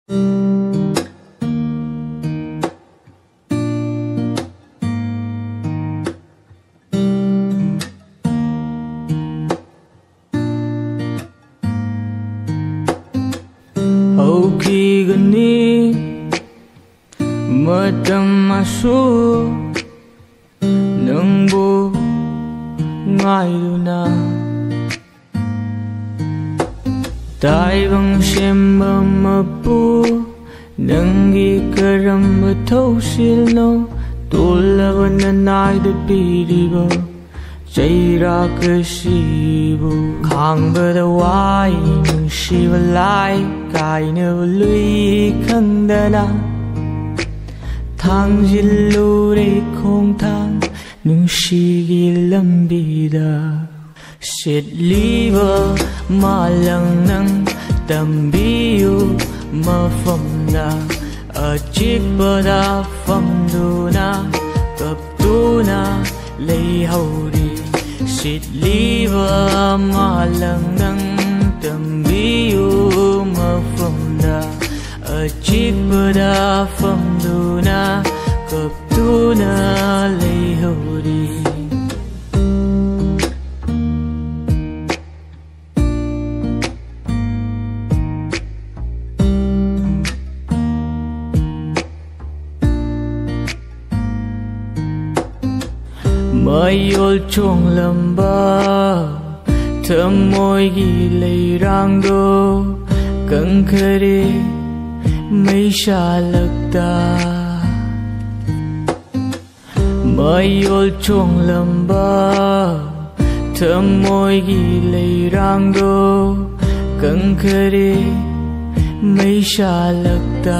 Hầu khi gần đi matam asu nangbu ngayduna taibang shemba mapu nangi karamba thausilno tolava nanayda piriba chaira kashibu khangada wai nungsiba lai kainaba lui khandana thangzillure khongthang nungshigi lambida setliba malang nang tambiyu mafamda achikbada famduna kaptuna leihori setliba malang nang tambiyu mafamda achikbada famduna kaptuna leihori mayol chonglamba thamoigi leirangdo kangkhare maishalakta mayol chonglamba thamoigi leirangdo kangkhare maishalakta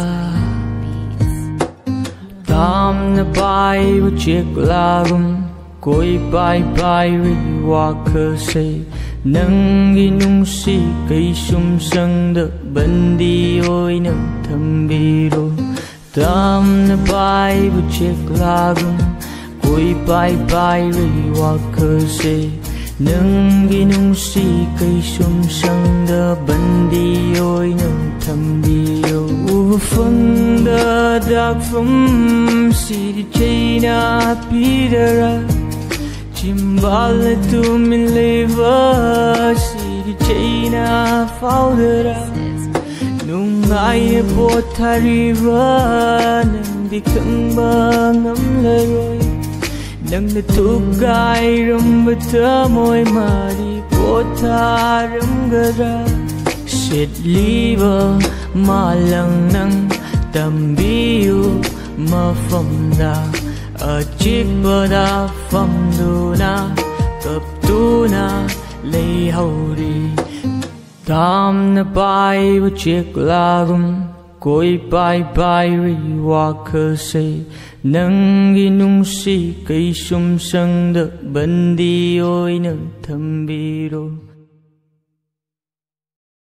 tamna pai bu chiếc lagum koi pai pai ri wakase nangi nungsi kai sum sang da bandi oi nang thambiro tamna pai bu chiếc lagum koi pai pai ri wakase nangi nungsi kai sum sang da bandi oi nang thambiro ufang da dak fum si chaina pidara chimbal tu min leva si chaina faudara nungai pothariva nang di khangba ngamlaroi nang na tugai rambata moi mari potharam gara setliba malang nang tambiyu mafamda achikbada famduna kaptuna leihori tamna pai bu chiếc lagum koi pai pai ri wakase nangi nungsi kai sum sang da bandi oi nang thambiro